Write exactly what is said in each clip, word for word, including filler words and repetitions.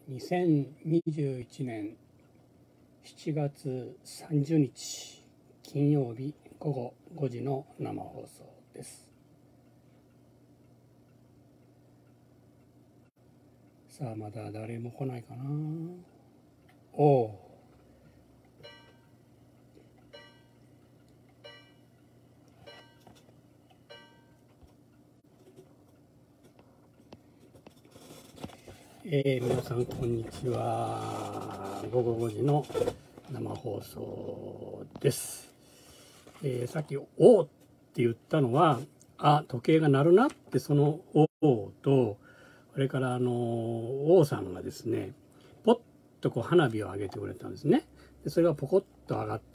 にせんにじゅういちねんしちがつさんじゅうにち金曜日ごごごじの生放送です。さあまだ誰も来ないかな。おお、えー、皆さんこんにちは。ごごごじの生放送です。えー、さっき「おー」って言ったのは、あ、時計が鳴るなって、その「おー」と、それからあの王さんがですねポッとこう花火を上げてくれたんですね。でそれがポコッと上がった、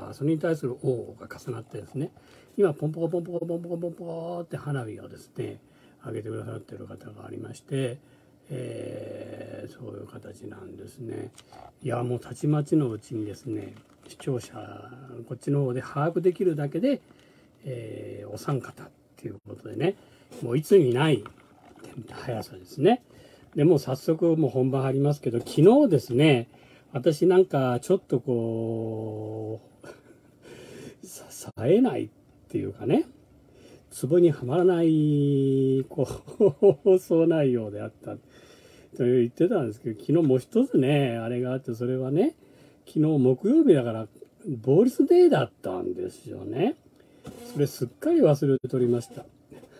それに対する「おー」が重なってですね、今ポンポコポンポコポンポコポンポコって花火をですね上げてくださっている方がありまして、えー、そういう形なんですね。いやもうたちまちのうちにですね、視聴者こっちの方で把握できるだけで、えー、お三方っていうことでね、もういつにない速さですね。でもう早速もう本番入りますけど、昨日ですね、私なんかちょっとこうさ冴えないっていうかね、ツボにはまらないこう放送内容であったと言ってたんですけど、昨日もう一つねあれがあって、それはね、昨日木曜日だからボーリスデーだったんですよね。それすっかり忘れておりました。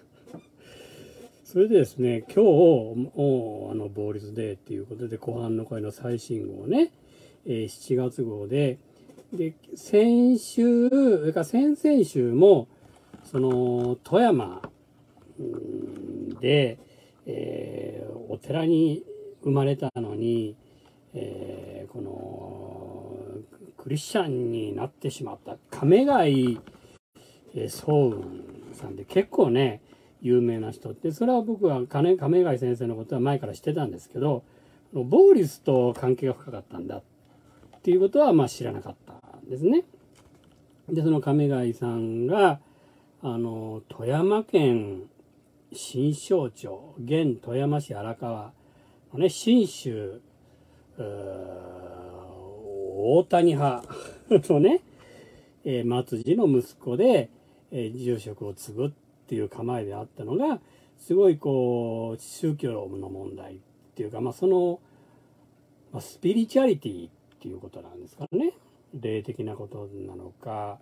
それでですね、今日あのボーリスデーっていうことで、後半の声の最新号ね、えー、しちがつ号で、で先週それから先々週もその富山で、えー、お寺に生まれたのに、えー、このクリスチャンになってしまった亀貝宗雲さんで、結構ね有名な人って、それは僕は亀貝先生のことは前から知ってたんですけど、ボーリスと関係が深かったんだっていうことはまあ知らなかったんですね。でその亀貝さんがあの富山県新庄町、現富山市荒川のね信州大谷派のね、えー、松次の息子で、えー、住職を継ぐっていう構えであったのが、すごいこう宗教の問題っていうか、まあ、その、まあ、スピリチュアリティっていうことなんですかね、霊的なことなのか。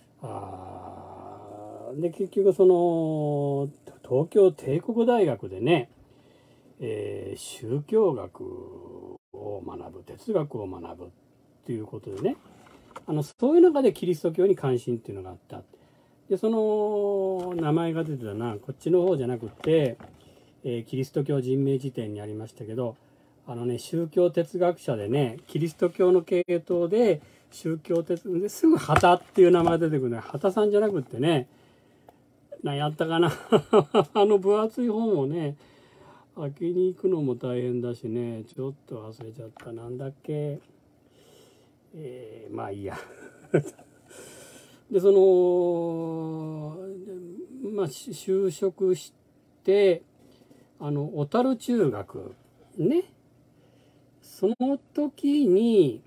あで結局その東京帝国大学でね、えー、宗教学を学ぶ、哲学を学ぶっていうことでね、あのそういう中でキリスト教に関心っていうのがあった。でその名前が出てたな、こっちの方じゃなくて、えー、キリスト教人名辞典にありましたけど、あのね宗教哲学者でね、キリスト教の系統で宗教哲学ですぐ旗っていう名前出てくるのは旗さんじゃなくってね、何やったかなあの分厚い本をね開けに行くのも大変だしね、ちょっと忘れちゃった、なんだっけ、えー、まあいいやでそのまあ就職してあの小樽中学ね、その時に、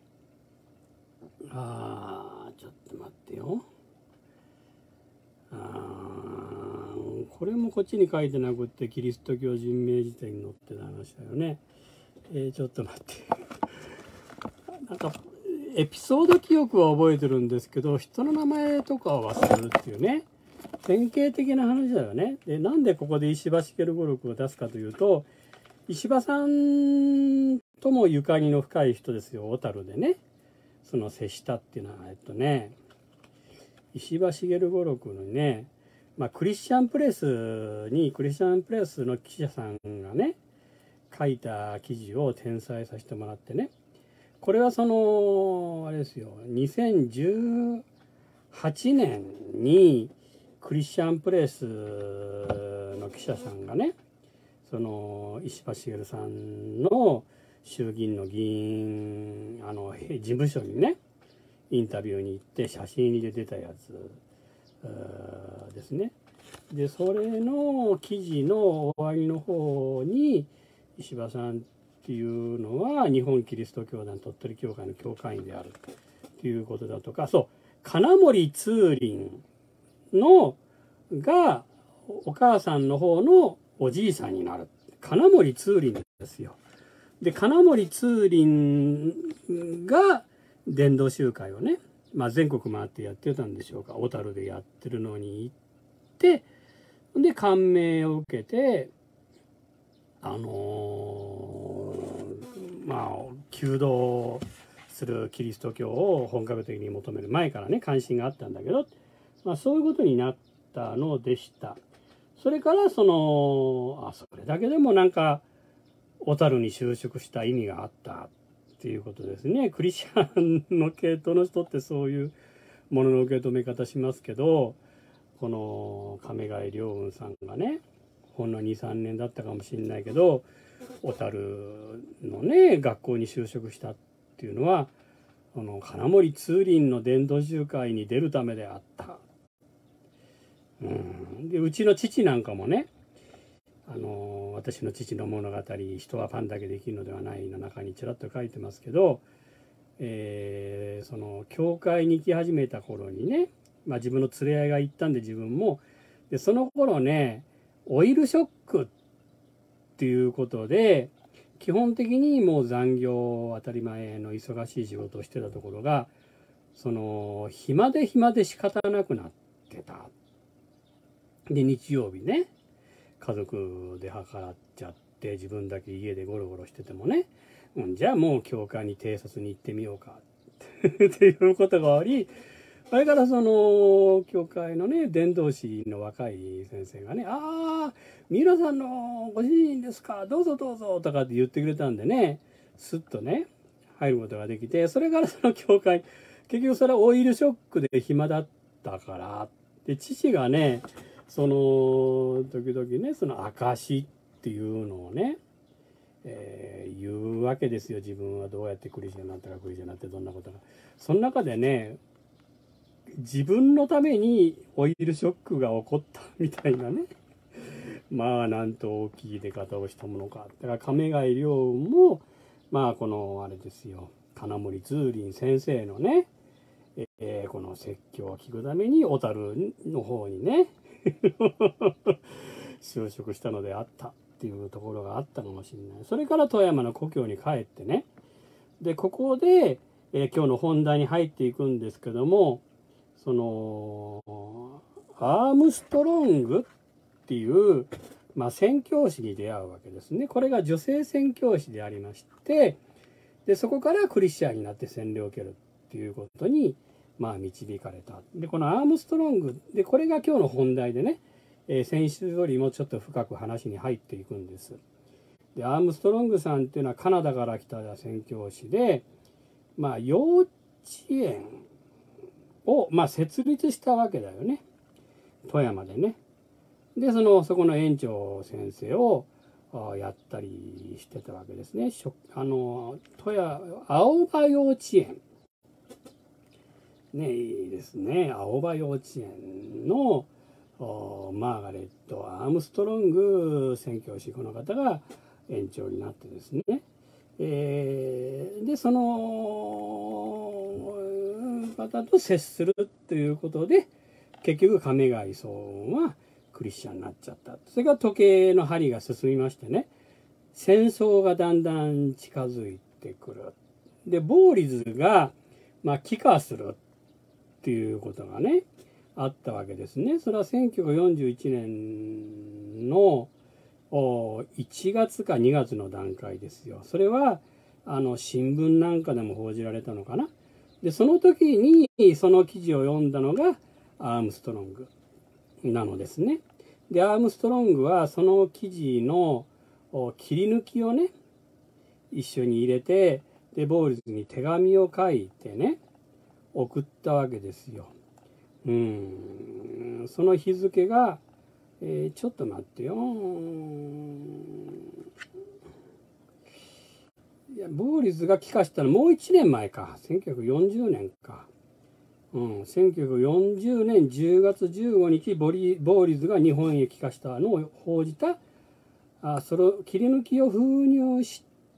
あーちょっと待ってよ、あこれもこっちに書いてなくってキリスト教人名辞典に載ってた話だよね。えー、ちょっと待ってなんかエピソード記憶は覚えてるんですけど、人の名前とかを忘れるっていうね、典型的な話だよね。でなんでここで石破茂語録を出すかというと、石破さんともゆかりの深い人ですよ、小樽でねその接したっていうのは、えっとね石破茂語録のね、まあ、クリスチャンプレスにクリスチャンプレスの記者さんがね書いた記事を転載させてもらってね、これはそのあれですよ、にせんじゅうはちねんにクリスチャンプレスの記者さんがね、その石破茂さんの衆議院の議員あの事務所にねインタビューに行って写真入りで出たやつですね。でそれの記事の終わりの方に石破さんってっていうのは日本キリスト教団鳥取教会の教会員であるということだとか、そう金森通輪のがお母さんの方のおじいさんになる。金森通輪ですよ。で金森通輪が伝道集会をね、まあ、全国回ってやってたんでしょうか。小樽でやってるのに行ってで感銘を受けてあのー、まあ求道するキリスト教を本格的に求める前からね関心があったんだけど、まあ、そういうことになったのでした。それからそのあそれだけでもなんか小樽に就職した意味があったっていうことですね。クリスチャンの系統の人ってそういうものの受け止め方しますけど、この亀貝良雲さんがねほんのにさんねんだったかもしれないけど小樽のね学校に就職したっていうのはこの金森通輪の伝道集会に出るためであった。うん、でうちの父なんかもねあの私の父の物語「人はパンだけで生きるのではない」の中にちらっと書いてますけど、えー、その教会に行き始めた頃にね、まあ、自分の連れ合いが行ったんで自分もでその頃ねオイルショックっていうことで基本的にもう残業当たり前の忙しい仕事をしてたところがその暇で暇で仕方なくなってた。で日曜日ね家族で計らっちゃって自分だけ家でゴロゴロしててもね、うん、じゃあもう教会に偵察に行ってみようかっていうことがあり、それからその教会のね伝道師の若い先生がね「ああ三浦さんのご主人ですか、どうぞどうぞ」とかって言ってくれたんでねスッとね入ることができて、それからその教会結局それはオイルショックで暇だったからで父がねその時々ねその証っていうのをね、えー、言うわけですよ。自分はどうやってクリスチャンになったかクリスチャンになってどんなことが。その中でね自分のためにオイルショックが起こったみたいなねまあなんと大きい出方をしたものか。だから亀貝良雲もまあこのあれですよ金森通輪先生のね、えー、この説教を聞くために小樽の方にね就職したのであったっていうところがあったかもしれない。それから富山の故郷に帰ってねでここで、えー、今日の本題に入っていくんですけども、そのアームストロングっていう、まあ、宣教師に出会うわけですね。これが女性宣教師でありましてでそこからクリスチャンになって洗礼を受けるっていうことにまあ導かれた。でこのアームストロングでこれが今日の本題でね、えー、先週よりもちょっと深く話に入っていくんです。でアームストロングさんっていうのはカナダから来た宣教師で、まあ、幼稚園を、まあ、設立したわけだよね富山でね。でそのそこの園長先生をやったりしてたわけですね。あの富山青葉幼稚園ね、いいですね。青葉幼稚園のマーガレット・アームストロング宣教師、この方が園長になってですね、えー、でその方と接するということで結局亀貝荘はクリスチャンになっちゃった。それから時計の針が進みましてね戦争がだんだん近づいてくる。でボーリズがまあ帰化するっていうことがねあったわけですね。それはせんきゅうひゃくよんじゅういちねんのいちがつかにがつの段階ですよ。それはあの新聞なんかでも報じられたのかな。でその時にその記事を読んだのがアームストロングなのですね。でアームストロングはその記事の切り抜きをね一緒に入れてでボールズに手紙を書いてね送ったわけですよ。うんその日付が、えー、ちょっと待ってよ。いやボーリズが帰化したのもういちねんまえかせんきゅうひゃくよんじゅうねんか、うん、せんきゅうひゃくよんじゅうねんじゅうがつじゅうごにちボリボーリズが日本へ帰化したのを報じたあその切り抜きを封入し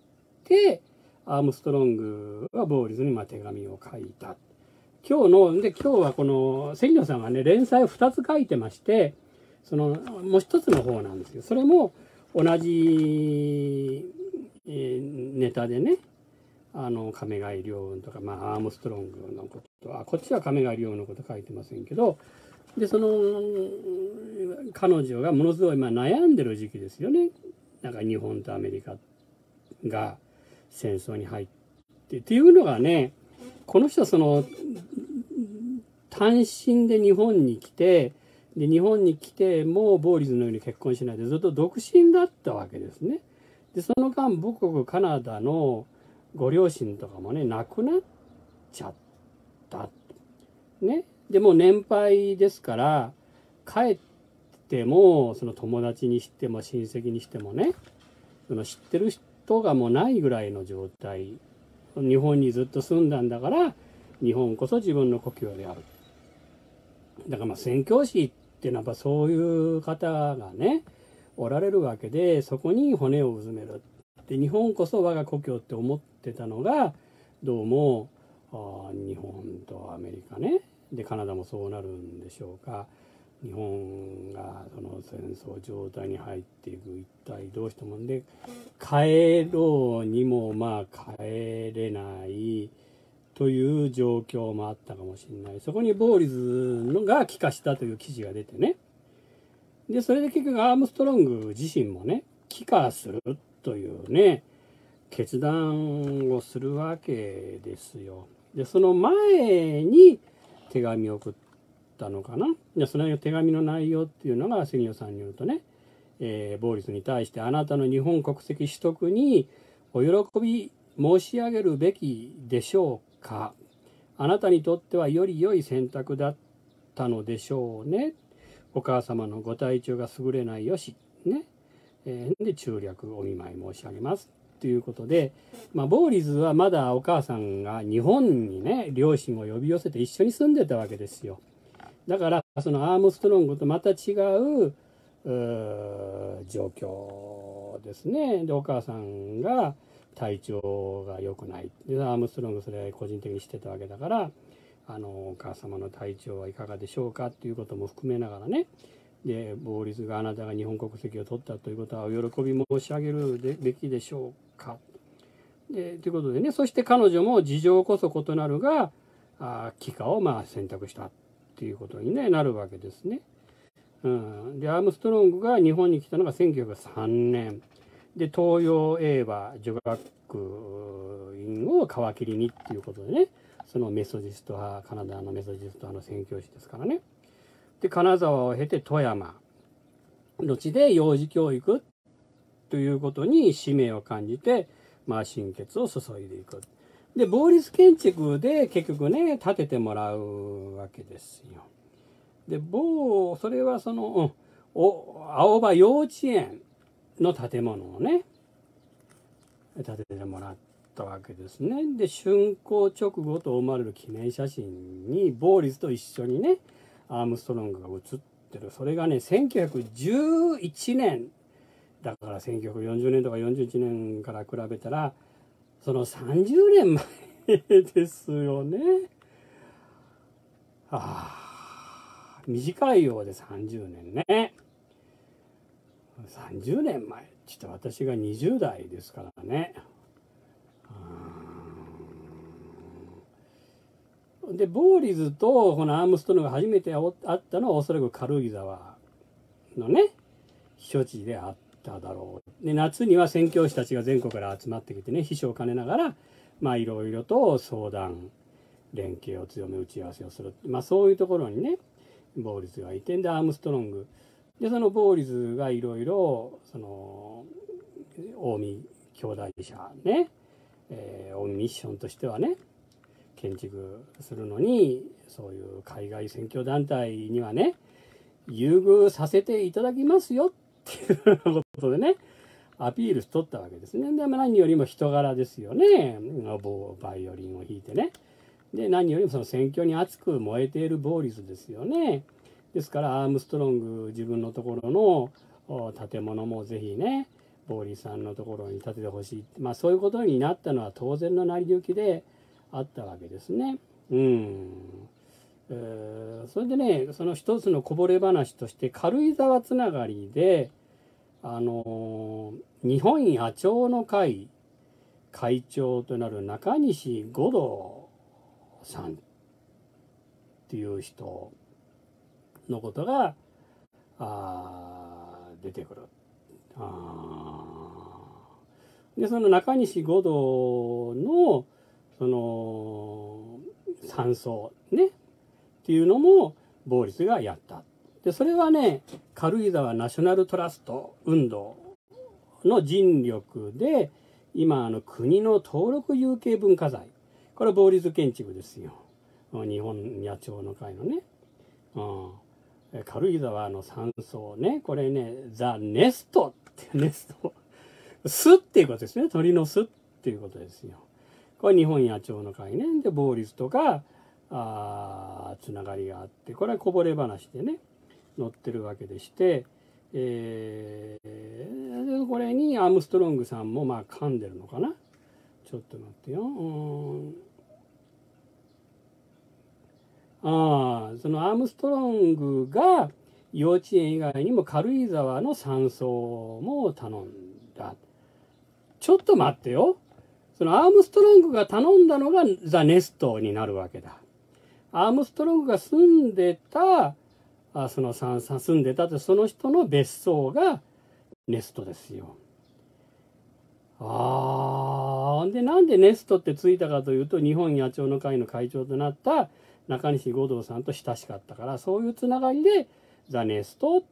てアームストロングはボーリズにまあ手紙を書いた。今日ので今日はこの関野さんがね連載をふたつ書いてまして、そのもう一つの方なんですよ。それも同じ、えー、ネタでね、あの亀ヶ井亮雲とか、まあ、アームストロングのことはこっちは亀ヶ井亮雲のこと書いてませんけど、でその彼女がものすごいまあ悩んでる時期ですよね。なんか日本とアメリカが戦争に入ってっていうのがね、この人はその単身で日本に来て、で日本に来てもボーリズのように結婚しないでずっと独身だったわけですね。でその間母国カナダのご両親とかもね亡くなっちゃったね。でもう年配ですから帰ってもその友達にしても親戚にしてもね、その知ってる人がもうないぐらいの状態。日本にずっと住んだんだから日本こそ自分の故郷である。だからまあ宣教師っていうのはやっぱそういう方がねおられるわけで、そこに骨をうずめる。で日本こそ我が故郷って思ってたのがどうもあ日本とアメリカね、でカナダもそうなるんでしょうか。日本がその戦争状態に入っていく、一体どうしてもんで帰ろうにもまあ帰れないという状況もあったかもしれない。そこにボーリズのが帰化したという記事が出てね、でそれで結局アームストロング自身もね帰化するというね決断をするわけですよ。でその前に手紙を送ったのかな。でその手紙の内容っていうのが関野さんによるとね、えー、ボーリスに対してあなたの日本国籍取得にお喜び申し上げるべきでしょうか。あなたにとってはより良い選択だったのでしょうね。お母様のご体調が優れないよしね、えー、で中略お見舞い申し上げますということで、まあ、ボーリズはまだお母さんが日本にね両親を呼び寄せて一緒に住んでたわけですよ。だからそのアームストロングとまた違う、う状況ですね。でお母さんが体調が良くないでアームストロングそれ個人的にしてたわけだから、あのお母様の体調はいかがでしょうかっていうことも含めながらね、でボーリズがあなたが日本国籍を取ったということはお喜び申し上げるべきでしょうか。でということでね、そして彼女も事情こそ異なるがあ帰化をまあ選択したっていうことに、ね、なるわけですね。うん、でアームストロングが日本に来たのがせんきゅうひゃくさんねんで東洋英和女学院を皮切りにっていうことでね、そのメソジスト派カナダのメソジスト派の宣教師ですからね。で金沢を経て富山の地で幼児教育ということに使命を感じて、まあ、心血を注いでいく。でボーリス建築で結局ね建ててもらうわけですよ。で某それはその、うん、お青葉幼稚園の建物をね建ててもらったわけですね。で竣工直後と思われる記念写真にボーリスと一緒にねアームストロングが写ってる。それがねせんきゅうひゃくじゅういちねんだからせんきゅうひゃくよんじゅうねんとかよんじゅういちねんから比べたらそのさんじゅうねんまえですよね。ああ短いようでさんじゅうねんね。さんじゅうねんまえちょっと私がにじゅう代ですからね。でボーリズとこのアームストロングが初めて会ったのはおそらく軽井沢のね避暑地であっただろう。で夏には宣教師たちが全国から集まってきてね秘書を兼ねながらまあいろいろと相談連携を強め打ち合わせをする、まあ、そういうところにねボーリズがいて、でアームストロングでそのボーリズがいろいろその近江兄弟社ね、えー、近江ミッションとしてはね建築するのにそういう海外宣教団体にはね優遇させていただきますよっていうことでねアピールしとったわけですね。で何よりも人柄ですよね。バイオリンを弾いてね、で何よりもその宣教に熱く燃えているボーリズですよね。ですからアームストロング自分のところの建物もぜひねボーリスさんのところに建ててほしい、まあ、そういうことになったのは当然の成り行きであったわけですね。うんえー、それでね、その一つのこぼれ話として軽井沢つながりで、あの日本野鳥の会会長となる中西五道さんっていう人のことがあ出てくる。あでその中西五道のその山荘ねっていうのもボーリスがやった。でそれはね、軽井沢ナショナルトラスト運動の尽力で今あの国の登録有形文化財、これはボーリス建築ですよ。日本野鳥の会のね、うん、軽井沢の山荘ね、これねザ・ネストってネスト巣っていうことですね。鳥の巣っていうことですよ。これ日本野鳥の会ね。でボーリスとかあつながりがあって、これはこぼれ話でね載ってるわけでして、えー、これにアームストロングさんもまあ噛んでるのかな。ちょっと待ってよ。うんあそのアームストロングが幼稚園以外にも軽井沢の山荘も頼んだ。ちょっと待ってよ。そのアームストロングが頼んだのがザ・ネストになるわけだ。アームストロングが住んでたあそのさんさん住んでたってその人の別荘がネストですよ。あーでなんでネストってついたかというと、日本野鳥の会の会長となった中西五道さんと親しかったから、そういうつながりでザ・ネスト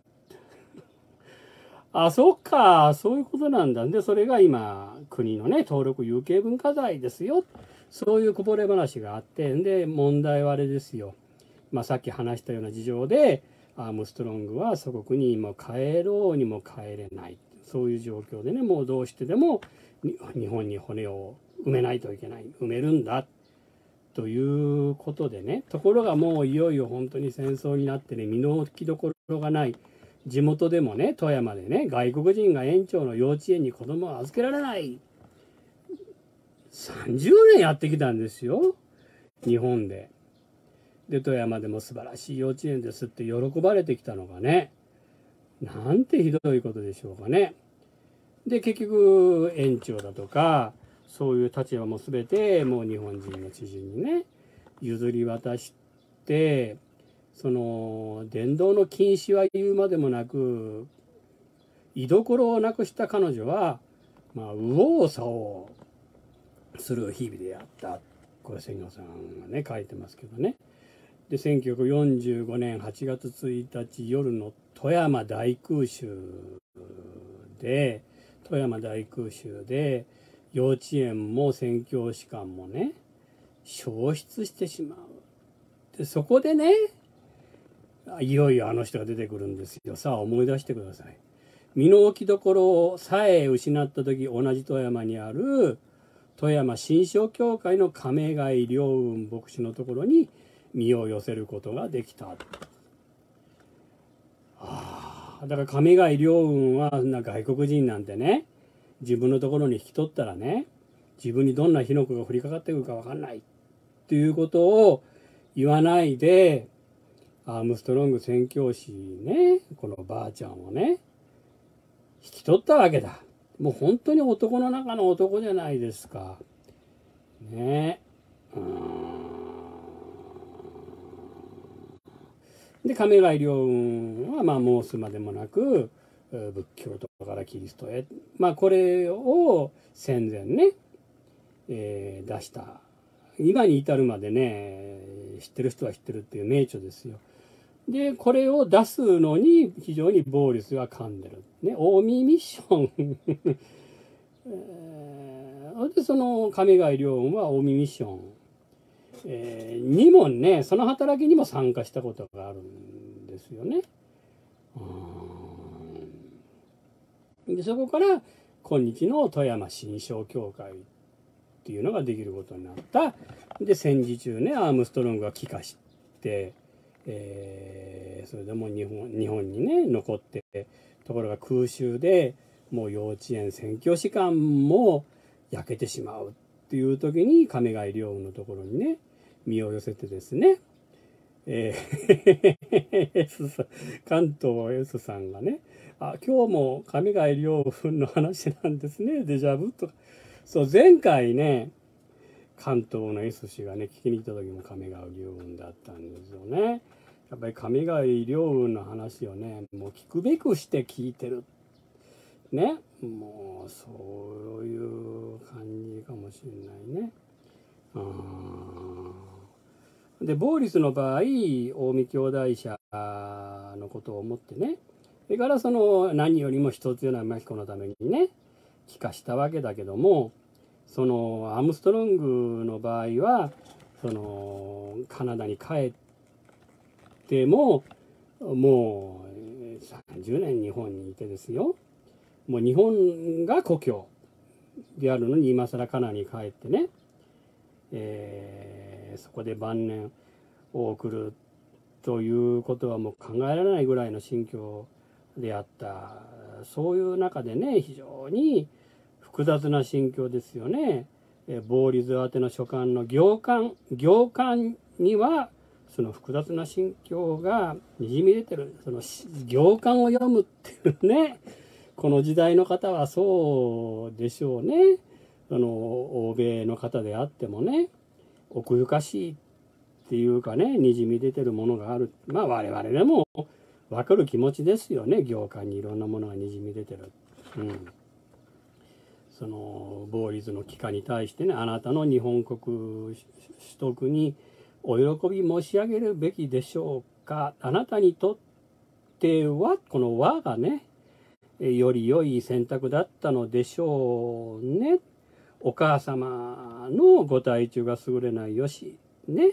あそっかそういうことなんだ。でそれが今国のね登録有形文化財ですよ、そういうこぼれ話があって、で問題はあれですよ、まあ、さっき話したような事情でアームストロングは祖国にも帰ろうにも帰れない、そういう状況でね、もうどうしてでも日本に骨を埋めないといけない、埋めるんだということでね、ところがもういよいよ本当に戦争になってね、身の置きどころがない。地元でもね、富山でね、外国人が園長の幼稚園に子供を預けられない、さんじゅうねんやってきたんですよ、日本で。で富山でも素晴らしい幼稚園ですって喜ばれてきたのがね、なんてひどいことでしょうかね。で結局園長だとかそういう立場も全てもう日本人の知事にね譲り渡して、その伝道の禁止は言うまでもなく、居所をなくした彼女は、まあ、右往左往する日々であった。これ千賀さんがね書いてますけどね。でせんきゅうひゃくよんじゅうごねんはちがつついたち夜の富山大空襲で富山大空襲で幼稚園も宣教師館もね焼失してしまう。でそこでねいよいよあの人が出てくるんですよ。さあ思い出してください。身の置きどころさえ失った時、同じ富山にある富山新章教会の亀貝良雲牧師のところに身を寄せることができた。あだから亀貝良雲はな外国人なんてね、自分のところに引き取ったらね、自分にどんな火の粉が降りかかってくるか分かんないっていうことを言わないで、アームストロング宣教師ね、このばあちゃんをね引き取ったわけだ。もう本当に男の中の男じゃないですかね。うーんで亀貝良雲はまあ申すまでもなく仏教とかからキリストへ、まあこれを戦前ね、えー、出した、今に至るまでね知ってる人は知ってるっていう名著ですよ。でこれを出すのに非常にボーリスが噛んでる、ね、近江ミッションえー、でその亀貝良雲は近江ミッション、えー、にもねその働きにも参加したことがあるんですよね。うんでそこから今日の富山新章教会っていうのができることになった。で戦時中ねアームストロングが帰化して、えー、それでも日本日本にね残って、ところが空襲でもう幼稚園宣教師館も焼けてしまうっていう時に亀貝良雲のところにね身を寄せてですね、えー、関東 S さんがね、あ、今日も亀貝良雲の話なんですね、デジャブとか。そう、前回ね、関東の S 氏がね、聞きに行った時も亀貝良雲だったんですよね。やっぱり亀貝良雲の話をね、もう聞くべくして聞いてる。ね、もうそういう感じかもしれないね。うんで、ボーリスの場合、近江兄弟社のことを思ってね、それからその何よりも一つような真彦のためにね、帰化したわけだけども、そのアームストロングの場合は、そのカナダに帰っても、もうさんじゅうねん日本にいてですよ。もう日本が故郷であるのに今更カナダに帰ってね、えー、そこで晩年を送るということはもう考えられないぐらいの心境であった。そういう中でね、非常に複雑な心境ですよね。ボーリズ宛ての書簡の行間行間にはその複雑な心境がにじみ出てる。その行間を読むっていうね、この時代の方はそうでしょうね。その欧米の方であってもね、奥ゆかしいっていうかね、にじみ出てるものがある。まあ我々でも分かる気持ちですよね。行間にいろんなものがにじみ出てる。うん、そのボーリズの帰化に対してね、あなたの日本国取得にお喜び申し上げるべきでしょうか。あなたにとってはこの和がね、より良い選択だったのでしょうね。お母様のご体調が優れないよしね、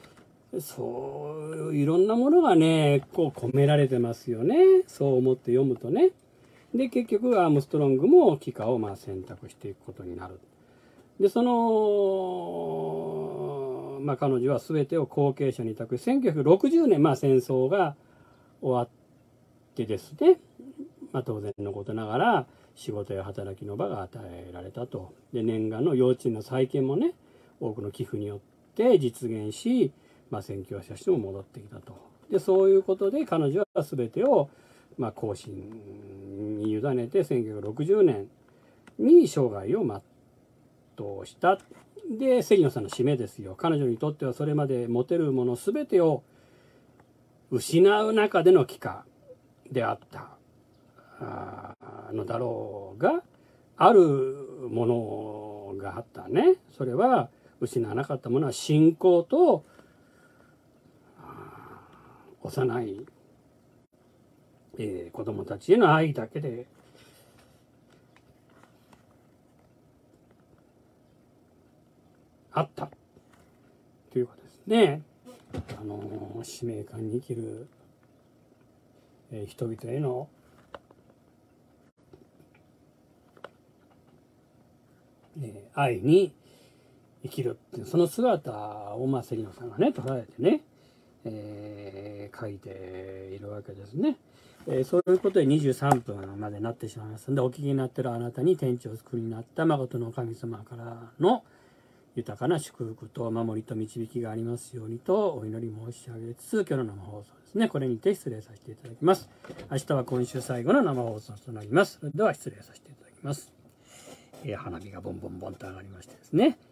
そういろんなものがねこう込められてますよね。そう思って読むとね。で結局アームストロングも帰化をまあ選択していくことになる。でそのまあ彼女は全てを後継者に託し、せんきゅうひゃくろくじゅうねんまあ戦争が終わってですね、まあ、当然のことながら仕事や働きの場が与えられたと。で念願の幼稚園の再建もね多くの寄付によって実現し、まあ、宣教師としても戻ってきたと。でそういうことで彼女は全てを、まあ、後進に委ねてせんきゅうひゃくろくじゅうねんに生涯を全うした。で関野さんの締めですよ。彼女にとってはそれまで持てるもの全てを失う中での帰化であったのだろうが、あるものがあったね。それは失わなかったものは信仰と幼い、えー、子供たちへの愛だけであったということですね。あの使命感に生きる、えー、人々への愛に生きるっていうその姿をまあ関野さんがね捉えてね、えー、書いているわけですね。えー、そういうことでにじゅうさんぷんまでなってしまいますので、お聞きになっているあなたに天地を作りになった誠の神様からの豊かな祝福と守りと導きがありますようにとお祈り申し上げつつ、今日の生放送ですね、これにて失礼させていただきます。明日は今週最後の生放送となります。それでは失礼させていただきます。えー、花火がボンボンボンと上がりましてですね、